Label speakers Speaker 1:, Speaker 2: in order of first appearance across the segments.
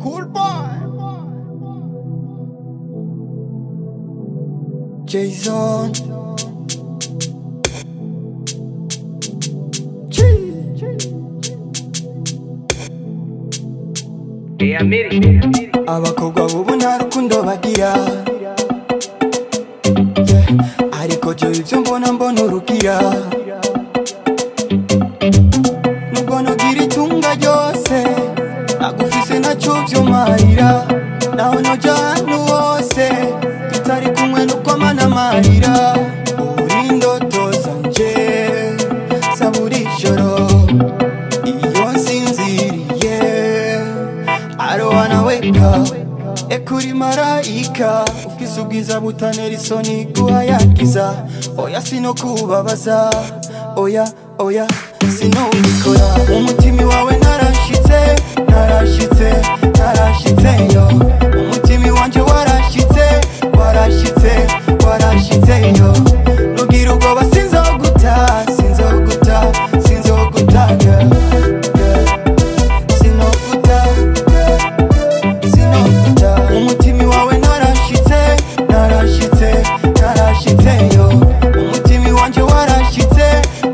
Speaker 1: Cool boy. Jason. Abakobwa bubu nta rukundo bagira, ariko je ivyo mbona urugira. Nubwo nogira itunga ryose, nagufise naco vyomarira. Naho noja ahantu hose, tutari kumwe nukwama namarira. Uri indoto zanje, za buri joro. Iyo nsinziriye, I don't wanna wake up. Ekuri marayika, ufise ubwiza butanera isoni guhayagiza. Oya sinokubabaza, oya sinobikora. Umutima wawe narashitse yo. Umutima wanje warashitse yo. Nugira ubwoba sinzoguta girl. Umutima wawe narashitse yo. Umutima wanje warashitse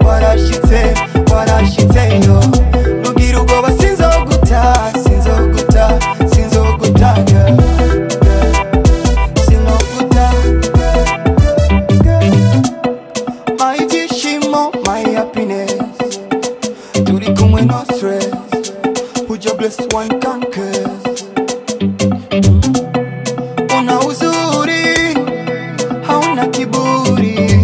Speaker 1: yo. Nugira ubwoba sinzoguta girl. My ibyishimo, my happiness, turi kumwe no stress. Uja blessed one conquers. Una uzuri, hauna kiburi.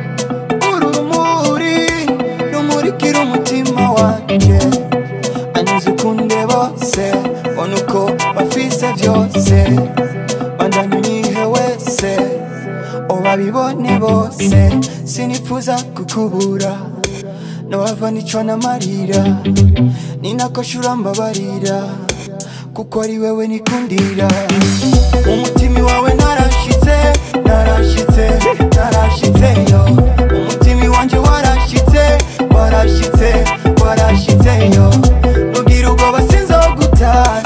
Speaker 1: Rumurikira umutima wanje. Anyuze ukunde bose, bona uko bafise vyose. Bandanye unyihe wese, babibone bose. Sinifuza kukubura, nohava nicwa n'amarira. Ninakoshura mbabarira, kuko ari wewe nikundira. Umutima wawe narashitse yo. Umutima wanje warashitse yo. Nugira ubwoba sinzoguta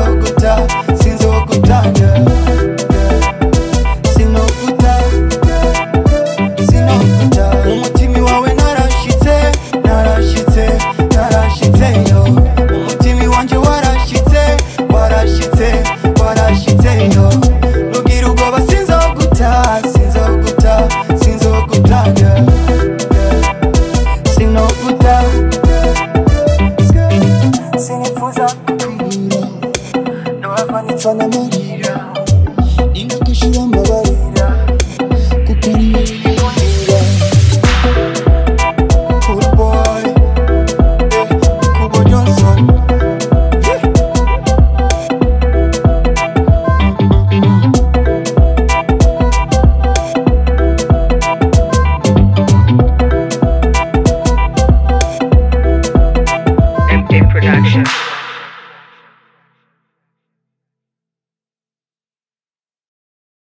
Speaker 1: girl. Umutima wawe narashitse yo. Umutima wanje warashitse yo. Nugira ubwoba sinzoguta girl. Sinifuza kukwira, nohava nicwa n'amarira.